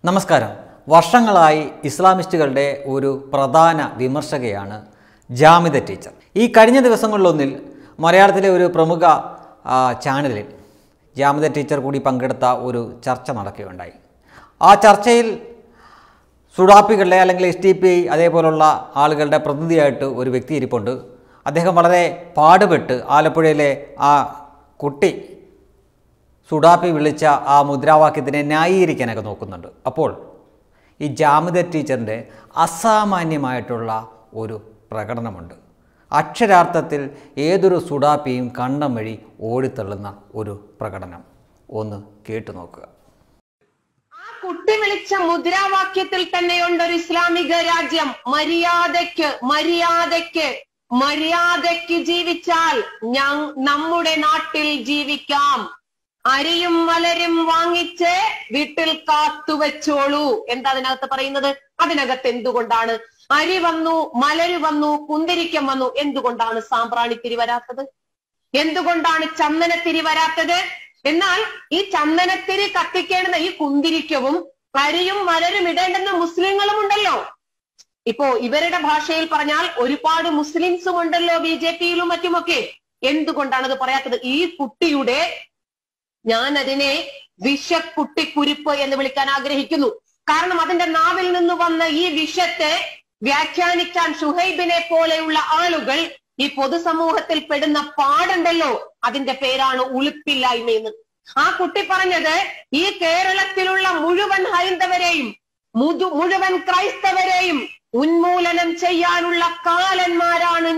നമസ്കാരം. വർഷങ്ങളായി ഇസ്ലാമിസ്റ്റുകളുടെ ഒരു പ്രധാന വിമർശകയാണ് ജാമിദ ടീച്ചർ. ഈ കഴിഞ്ഞ ദിവസങ്ങളിലൊന്നിൽ മലയാളത്തിലെ ഒരു പ്രമുഖ ചാനലിൽ ജാമിദ ടീച്ചർ കൂടി പങ്കെടുത്ത ഒരു ചർച്ച നടക്കുകയുണ്ടായി. ആ ചർച്ചയിൽ സുഡാപ്പികളുടെ അല്ലെങ്കിൽ SDPI അതേപോലുള്ള ആളുകളുടെ പ്രതിനിധിയായിട്ട് ഒരു വ്യക്തി ഇരിപ്പുണ്ട്. അദ്ദേഹം വളരെ പാടുപെട്ട് ആലപ്പുഴയിലെ ആ കുട്ടി സുഡാപ്പി വിളിച്ച ആ മുദ്രാവാക്യത്തിനെ ന്യായീകരിക്കാനൊക്കെ നോക്കുന്നുണ്ട്. അപ്പോൾ ഈ ജാമിദ ടീച്ചറിൻ്റെ അസാമാന്യമായിട്ടുള്ള ഒരു പ്രകടനമുണ്ട്. അക്ഷരാർത്ഥത്തിൽ ഏതൊരു സുഡാപ്പിയും കണ്ണം വഴി ഓടിത്തള്ളുന്ന ഒരു പ്രകടനം. ഒന്ന് കേട്ടു നോക്കുക. ആ കുട്ടി വിളിച്ച മുദ്രാവാക്യത്തിൽ തന്നെയുണ്ട് ഒരു ഇസ്ലാമിക രാജ്യം. മര്യാദയ്ക്ക് ജീവിച്ചാൽ നമ്മുടെ നാട്ടിൽ ജീവിക്കാം. അരിയും മലരും വാങ്ങിച്ച് വീട്ടിൽ കാത്തുവെച്ചോളൂ. എന്താ അതിനകത്ത് പറയുന്നത്? അതിനകത്ത് എന്തുകൊണ്ടാണ് അരി വന്നു, മലര് വന്നു, കുന്തിരിക്കം വന്നു? എന്തുകൊണ്ടാണ് സാമ്പ്രാണിത്തിരി വരാത്തത്? എന്തുകൊണ്ടാണ് ചന്ദനത്തിരി വരാത്തത്? എന്നാൽ ഈ ചന്ദനത്തിരി കത്തിക്കേണ്ടുന്ന ഈ കുന്തിരിക്കവും അരിയും മലരും ഇടേണ്ടുന്ന മുസ്ലിങ്ങളും ഉണ്ടല്ലോ. ഇപ്പോ ഇവരുടെ ഭാഷയിൽ പറഞ്ഞാൽ ഒരുപാട് മുസ്ലിംസും ഉണ്ടല്ലോ BJP-യിലും മറ്റുമൊക്കെ. എന്തുകൊണ്ടാണ് അത് പറയാത്തത്? ഈ കുട്ടിയുടെ, ഞാൻ അതിനെ വിഷക്കുട്ടിക്കുരുപ്പ് എന്ന് വിളിക്കാൻ ആഗ്രഹിക്കുന്നു. കാരണം അതിന്റെ നാവിൽ നിന്ന് വന്ന ഈ വിഷത്തെ വ്യാഖ്യാനിക്കാൻ ഷുഹൈബിനെ പോലെയുള്ള ആളുകൾ ഈ പൊതുസമൂഹത്തിൽ പെടുന്ന പാടുണ്ടല്ലോ, അതിന്റെ പേരാണ് ഉളുപ്പില്ലായ്മയെന്ന്. ആ കുട്ടി പറഞ്ഞത് ഈ കേരളത്തിലുള്ള മുഴുവൻ ഹൈന്ദവരെയും മുഴുവൻ ക്രൈസ്തവരെയും ഉന്മൂലനം ചെയ്യാനുള്ള കാലന്മാരാണ്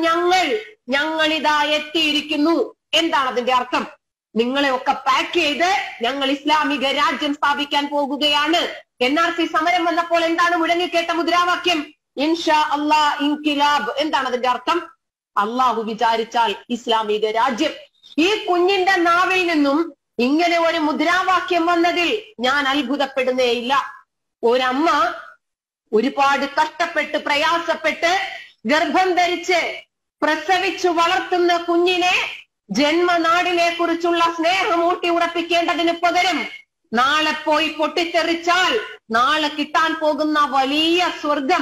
ഞങ്ങൾ ഇതാ എത്തിയിരിക്കുന്നു. എന്താണ് അതിന്റെ അർത്ഥം? നിങ്ങളെ ഒക്കെ പാക്ക് ചെയ്ത് ഞങ്ങൾ ഇസ്ലാമിക രാജ്യം സ്ഥാപിക്കാൻ പോകുകയാണ്. NRC സമരം വന്നപ്പോൾ എന്താണ് മുഴങ്ങിക്കേട്ട മുദ്രാവാക്യം? ഇൻഷാ അല്ലാ ഇൻകിലാബ്. എന്താണ് അതിന്റെ അർത്ഥം? അള്ളാഹു വിചാരിച്ചാൽ ഇസ്ലാമിക രാജ്യം. ഈ കുഞ്ഞിന്റെ നാവിൽ നിന്നും ഇങ്ങനെ ഒരു മുദ്രാവാക്യം വന്നതിൽ ഞാൻ അത്ഭുതപ്പെടുന്നേയില്ല. ഒരമ്മ ഒരുപാട് കഷ്ടപ്പെട്ട് പ്രയാസപ്പെട്ട് ഗർഭം ധരിച്ച് പ്രസവിച്ചു വളർത്തുന്ന കുഞ്ഞിനെ ജന്മനാടിനെ കുറിച്ചുള്ള സ്നേഹം ഊട്ടി ഉറപ്പിക്കേണ്ടതിന് പകരം നാളെ പോയി പൊട്ടിത്തെറിച്ചാൽ നാളെ കിട്ടാൻ പോകുന്ന വലിയ സ്വർഗം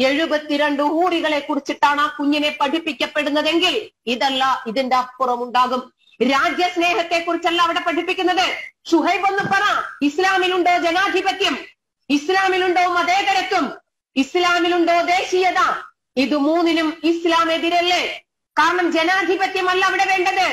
72 ഹൂറികളെ കുറിച്ചിട്ടാണ് ആ കുഞ്ഞിനെ പഠിപ്പിക്കപ്പെടുന്നതെങ്കിൽ ഇതല്ല, ഇതിന്റെ അപ്പുറമുണ്ടാകും. രാജ്യസ്നേഹത്തെ കുറിച്ചല്ല അവിടെ പഠിപ്പിക്കുന്നത്. ഷുഹൈബ് ഒന്ന് പറ, ഇസ്ലാമിലുണ്ടോ ജനാധിപത്യം? ഇസ്ലാമിലുണ്ടോ മതേതരത്വം? ഇസ്ലാമിലുണ്ടോ ദേശീയത? ഇത് മൂന്നിനും ഇസ്ലാം എതിരല്ലേ? കാരണം ജനാധിപത്യമല്ല അവിടെ വേണ്ടത്.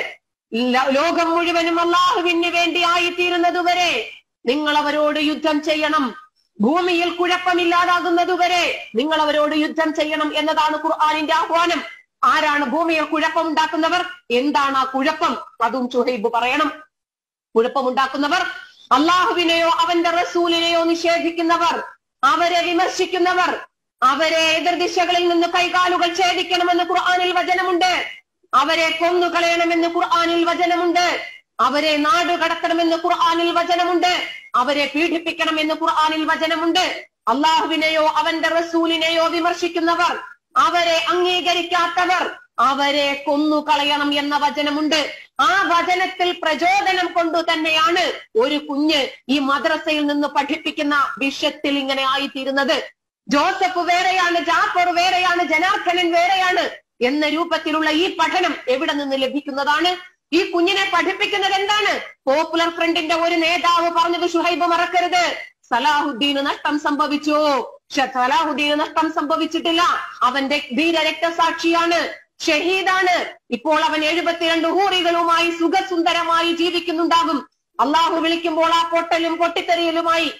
ലോകം മുഴുവനും അള്ളാഹുവിന് വേണ്ടി ആയിത്തീരുന്നതുവരെ നിങ്ങൾ അവരോട് യുദ്ധം ചെയ്യണം. ഭൂമിയിൽ കുഴപ്പമില്ലാതാകുന്നതുവരെ നിങ്ങൾ അവരോട് യുദ്ധം ചെയ്യണം എന്നതാണ് ഖുർആനിന്റെ ആഹ്വാനം. ആരാണ് ഭൂമിയിൽ കുഴപ്പമുണ്ടാക്കുന്നവർ? എന്താണ് ആ കുഴപ്പം? അതും ഷുഹൈബ് പറയണം. കുഴപ്പമുണ്ടാക്കുന്നവർ അള്ളാഹുവിനെയോ അവന്റെ റസൂലിനെയോ നിഷേധിക്കുന്നവർ, അവരെ വിമർശിക്കുന്നവർ, അവരെ എതിർദിശകളിൽ നിന്ന് കൈകാലുകൾ ഛേദിക്കണമെന്ന് ഖുർആനിൽ വചനമുണ്ട്. അവരെ കൊന്നുകളയണമെന്ന് ഖുർആനിൽ വചനമുണ്ട്. അവരെ നാട് കടത്തണമെന്ന് ഖുർആനിൽ വചനമുണ്ട്. അവരെ പീഡിപ്പിക്കണമെന്ന് ഖുർആനിൽ വചനമുണ്ട്. അള്ളാഹുവിനെയോ അവന്റെ റസൂലിനെയോ വിമർശിക്കുന്നവർ, അവരെ അംഗീകരിക്കാത്തവർ, അവരെ കൊന്നുകളയണം എന്ന വചനമുണ്ട്. ആ വചനത്തിൽ പ്രചോദനം കൊണ്ടു തന്നെയാണ് ഒരു കുഞ്ഞ് ഈ മദ്രസയിൽ നിന്ന് പഠിപ്പിക്കുന്ന വിഷയത്തിൽ ഇങ്ങനെ ആയിത്തീരുന്നത്. ജോസഫ് വേറെയാണ്, ജാഫർ വേറെയാണ്, ജനാർദ്ദനൻ വേറെയാണ് എന്ന രൂപത്തിലുള്ള ഈ പഠനം എവിടെ നിന്ന് ലഭിക്കുന്നതാണ്? ഈ കുഞ്ഞിനെ പഠിപ്പിക്കുന്നത് എന്താണ്? പോപ്പുലർ ഫ്രണ്ടിന്റെ ഒരു നേതാവ് പറഞ്ഞത് ഷുഹൈബ് മറക്കരുത്. സലാഹുദ്ദീന് നഷ്ടം സംഭവിച്ചു. സലാഹുദ്ദീന് നഷ്ടം സംഭവിച്ചിട്ടില്ല. അവന്റെ ധീരരക്തസാക്ഷിയാണ്, ഷഹീദാണ്. ഇപ്പോൾ അവൻ 72 ഹൂറികളുമായി സുഖസുന്ദരമായി ജീവിക്കുന്നുണ്ടാകും. അള്ളാഹു വിളിക്കുമ്പോൾ ആ പൊട്ടലും പൊട്ടിത്തെറിയലുമായി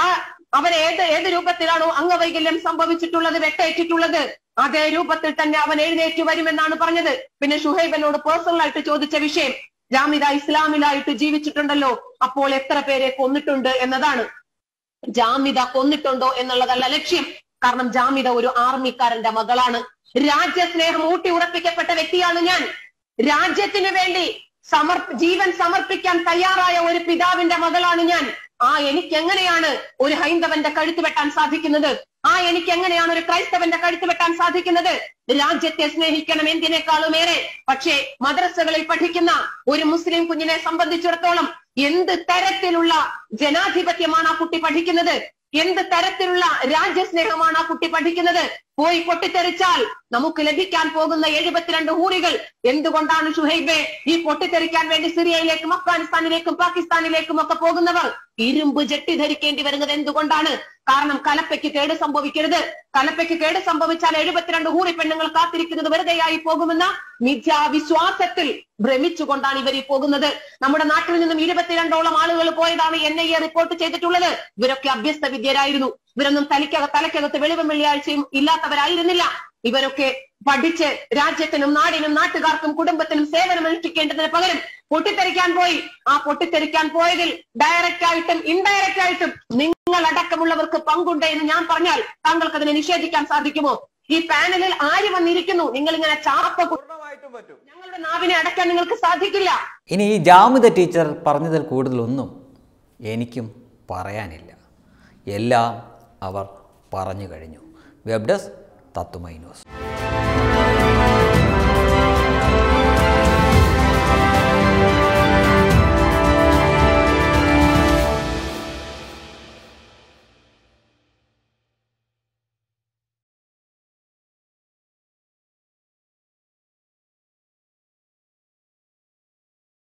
അവൻ ഏത് രൂപത്തിലാണോ അംഗവൈകല്യം സംഭവിച്ചിട്ടുള്ളത്, വെട്ടേറ്റിട്ടുള്ളത്, അതേ രൂപത്തിൽ തന്നെ അവൻ എഴുന്നേറ്റ് വരുമെന്നാണ് പറഞ്ഞത്. പിന്നെ ഷുഹൈബിനോട് പേഴ്സണലായിട്ട് ചോദിച്ച വിഷയം, ജാമിദ ഇസ്ലാമിലായിട്ട് ജീവിച്ചിട്ടുണ്ടല്ലോ, അപ്പോൾ എത്ര പേരെ കൊന്നിട്ടുണ്ട് എന്നതാണ്. ജാമിദ കൊന്നിട്ടുണ്ടോ എന്നുള്ളതല്ല ലക്ഷ്യം. കാരണം ജാമിദ ഒരു ആർമിക്കാരന്റെ മകളാണ്. രാജ്യസ്നേഹം ഊട്ടി ഉറപ്പിക്കപ്പെട്ട വ്യക്തിയാണ് ഞാൻ. രാജ്യത്തിന് വേണ്ടി ജീവൻ സമർപ്പിക്കാൻ തയ്യാറായ ഒരു പിതാവിന്റെ മകളാണ് ഞാൻ. എനിക്ക് എങ്ങനെയാണ് ഒരു ഹൈന്ദവന്റെ കഴുത്ത് വെട്ടാൻ സാധിക്കുന്നത്? എനിക്ക് എങ്ങനെയാണ് ഒരു ക്രൈസ്തവന്റെ കഴുത്ത് വെട്ടാൻ സാധിക്കുന്നത്? രാജ്യത്തെ സ്നേഹിക്കണം എന്തിനേക്കാളുമേറെ. പക്ഷേ മദ്രസകളിൽ പഠിക്കുന്ന ഒരു മുസ്ലിം കുഞ്ഞിനെ സംബന്ധിച്ചിടത്തോളം എന്ത് തരത്തിലുള്ള ജനാധിപത്യമാണ് ആ കുട്ടി പഠിക്കുന്നത്? എന്ത് തരത്തിലുള്ള രാജ്യസ്നേഹമാണ് ആ കുട്ടി പഠിക്കുന്നത്? പോയി പൊട്ടിത്തെറിച്ചാൽ നമുക്ക് ലഭിക്കാൻ പോകുന്ന 72 ഹൂറികൾ. എന്തുകൊണ്ടാണ് ഷുഹൈബെ ഈ പൊട്ടിത്തെറിക്കാൻ വേണ്ടി സിറിയയിലേക്കും അഫ്ഗാനിസ്ഥാനിലേക്കും പാകിസ്ഥാനിലേക്കും ഒക്കെ പോകുന്നവർ ഇരുമ്പ് ജെട്ടി ധരിക്കേണ്ടി വരുന്നത്? എന്തുകൊണ്ടാണ്? കാരണം കലപ്പയ്ക്ക് കേട് സംഭവിക്കരുത്. കലപ്പയ്ക്ക് കേട് സംഭവിച്ചാൽ 72 ഹൂറി പെണ്ണുങ്ങൾ കാത്തിരിക്കുന്നത് വെറുതെയായി പോകുമെന്ന മിഥ്യാവിശ്വാസത്തിൽ ഭ്രമിച്ചുകൊണ്ടാണ് ഇവർ ഈ പോകുന്നത്. നമ്മുടെ നാട്ടിൽ നിന്നും 22ഓളം ആളുകൾ പോയതാണ് NIA റിപ്പോർട്ട് ചെയ്തിട്ടുള്ളത്. ഇവരൊക്കെ അഭ്യസ്ത വിദ്യരായിരുന്നു. ഇവരൊന്നും തലയ്ക്കകത്ത് വെളിവും വെള്ളിയാഴ്ചയും ഇല്ലാത്തവരായിരുന്നില്ല. ഇവരൊക്കെ പഠിച്ച് രാജ്യത്തിനും നാടിനും നാട്ടുകാർക്കും കുടുംബത്തിനും സേവനമനുഷ്ഠിക്കേണ്ടതിന് പകരം പൊട്ടിത്തെറിക്കാൻ പോയി. ആ പൊട്ടിത്തെറിക്കാൻ പോയതിൽ ഡയറക്റ്റ് ആയിട്ടും ഇൻഡയറക്റ്റ് ആയിട്ടും നിങ്ങൾ അടക്കമുള്ളവർക്ക് പങ്കുണ്ട് എന്ന് ഞാൻ പറഞ്ഞാൽ താങ്കൾക്ക് അതിനെ നിഷേധിക്കാൻ സാധിക്കുമോ? ഈ പാനലിൽ ആര് വന്നിരിക്കുന്നു? നിങ്ങൾ ഇങ്ങനെ ചാപ്പ ഞങ്ങളുടെ നാവിനെ അടക്കാൻ നിങ്ങൾക്ക് സാധിക്കില്ല. ഇനി ഈ ജാമിദ ടീച്ചർ പറഞ്ഞതിൽ കൂടുതലൊന്നും എനിക്കും പറയാനില്ല. എല്ലാം അവർ പറഞ്ഞു കഴിഞ്ഞു. വെബ് ഡെസ്ക് തത്തുമൈ ന്യൂസ്.